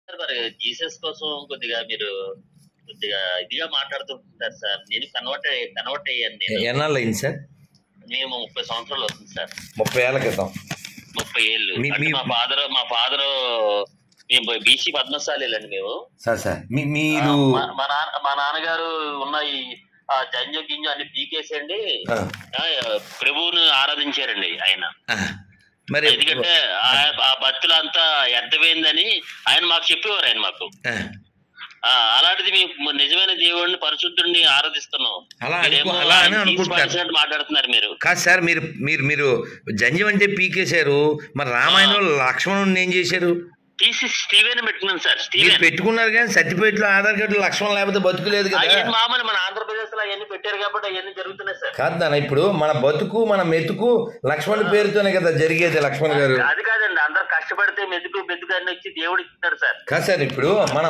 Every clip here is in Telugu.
మరి జీసస్ కోసం కొద్దిగా మీరు కొద్దిగా ఇదిగా మాట్లాడుతుంటారు సార్. నేను కన్వర్ట్ అయ్యాను. నేను ఎన్నాళ్ళు అయింది సార్? మేము 30 సంవత్సరాలు అవుతుంది సార్. 30 ఏళ్ల క్రితం. 30 ఏళ్ళు. అంటే మా ఫాదర్ మేము బీసీ పద్మశాలీలండి మేము. సార్ మీరు మా నాన్నగారు ఉన్న ఈ జంజ గింజ అన్ని పీకేసండి ప్రభువుని ఆరాధించారండి ఆయన. మరి ఎందుకంటే ఆ భక్తులు అంతా వ్యర్థమైందని ఆయన మాకు చెప్పేవారు. ఆయన మాకు అలాంటిది మేము నిజమైన దేవుడిని పరిశుద్ధుడిని ఆరాధిస్తున్నాం. మాట్లాడుతున్నారు మీరు. కాదు సార్, మీరు జంజం అంటే పీకేశారు. మరి రామాయణంలో లక్ష్మణుడిని ఏం చేశారు? తీసి స్టీవెన్ పెట్టుకున్నాను సార్. పెట్టుకున్నారు కానీ సర్టిఫికేట్లు ఆధార్ కార్డు లక్ష్మణ్ లేకపోతే బతుకులేదు కదా. మామూలు మన ఆంధ్రప్రదేశ్ లో అవన్నీ పెట్టారు కాబట్టి అవన్నీ జరుగుతున్నాయి సార్. కాదు నాన్న, ఇప్పుడు మన బతుకు మన మెతుకు లక్ష్మణ్ పేరుతోనే కదా జరిగేది. లక్ష్మణ్ గారు అది కాదండి, అందరు కష్టపడితే మెతుకు అన్ని వచ్చి దేవుడు ఇస్తాడు సార్. కాదు సార్, ఇప్పుడు మనం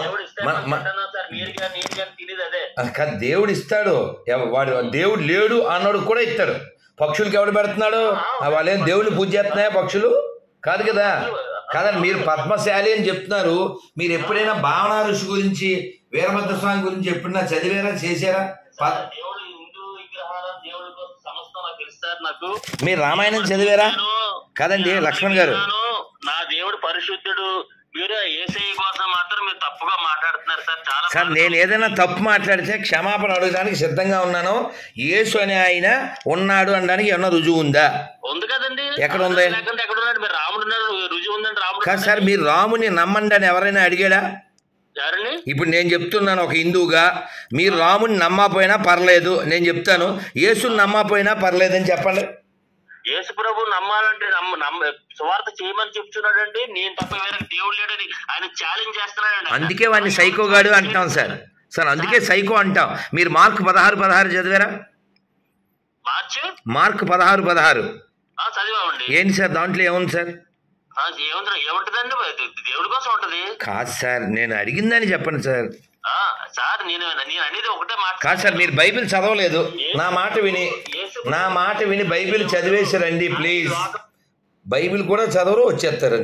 తెలియదు అదే కాదు. దేవుడు ఇస్తాడు, వాడు దేవుడు లేడు అన్నాడు కూడా ఇస్తాడు. పక్షులకి ఎవడు పెడుతున్నాడు? వాళ్ళేం దేవుడిని పూజ చేస్తున్నాయా పక్షులు? కాదు కదా. కాదండి, మీరు పద్మశాలి అని చెప్తున్నారు. మీరు ఎప్పుడైనా భావన ఋషి గురించి, వీరభద్ర స్వామి గురించి ఎప్పుడైనా చదివారా, చేశారా? మీరు రామాయణం చదివారా? కాదండి లక్ష్మణ్ గారు, నా దేవుడు పరిశుద్ధుడు, మీరు యేసయ్య కోసం మాత్రం మీరు తప్పుగా మాట్లాడుతున్నారు సార్. చాలా సార్, నేను ఏదైనా తప్పు మాట్లాడితే క్షమాపణ అడగడానికి సిద్ధంగా ఉన్నాను. యేసు అనే ఆయన ఉన్నాడు అనడానికి ఏమన్నా రుజువు ఉందా? ఉంది కదండి. ఎక్కడ ఉంది? ఎక్కడ ఉన్నాడు? మీరు రాముడు రుజువు ఉందండి. రాముడు కాదు సార్, మీరు రాముని నమ్మండి అని ఎవరైనా అడిగాడా? ఇప్పుడు నేను చెప్తున్నాను ఒక హిందువుగా, మీరు రాముని నమ్మకపోయినా పర్లేదు, నేను చెప్తాను యేసుని నమ్మకపోయినా పర్లేదని చెప్పండి. యేసు ప్రభు నమ్మాలంటే సువార్త చేయమని చెప్తున్నాడండి. నేను తప్ప వేరే దేవుడు లేడని ఆయన ఛాలెంజ్ చేస్తున్నాడండి. అందుకే వాడిని సైకోగాడు అంటాం సార్. అందుకే సైకో అంటాం. మీరు మార్కు 16:16 చదివారా? మార్కు 16:16 చదివామండి. ఏంటి సార్ దాంట్లో ఏముంది సార్? ఏముంటదండి? దేవుడి కోసం ఉంటది. కాదు సార్, నేను అడిగిందని చెప్పండి సార్. సార్ నేను అనేది ఒకటే మాట. కాదు సార్, మీరు బైబిల్ చదవలేదు. నా మాట విని బైబిల్ చదివేసారండి ప్లీజ్. బైబిల్ కూడా చదవరు, వచ్చేస్తారు.